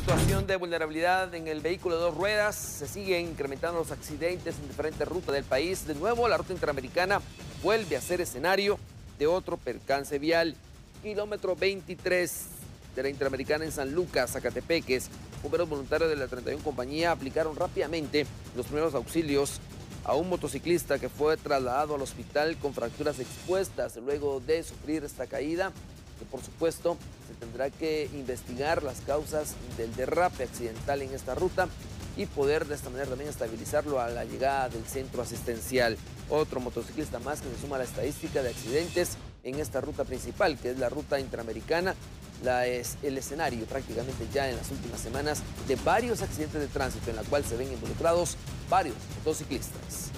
situación de vulnerabilidad en el vehículo de dos ruedas. Se siguen incrementando los accidentes en diferentes rutas del país. De nuevo, la ruta interamericana vuelve a ser escenario de otro percance vial. Kilómetro 23 de la Interamericana en San Lucas, Zacatepeques. Bomberos voluntarios de la 31 compañía aplicaron rápidamente los primeros auxilios a un motociclista que fue trasladado al hospital con fracturas expuestas luego de sufrir esta caída, que por supuesto se tendrá que investigar las causas del derrape accidental en esta ruta y poder de esta manera también estabilizarlo a la llegada del centro asistencial. Otro motociclista más que se suma a la estadística de accidentes en esta ruta principal, que es la ruta interamericana. Es el escenario prácticamente ya en las últimas semanas de varios accidentes de tránsito en la cual se ven involucrados varios motociclistas.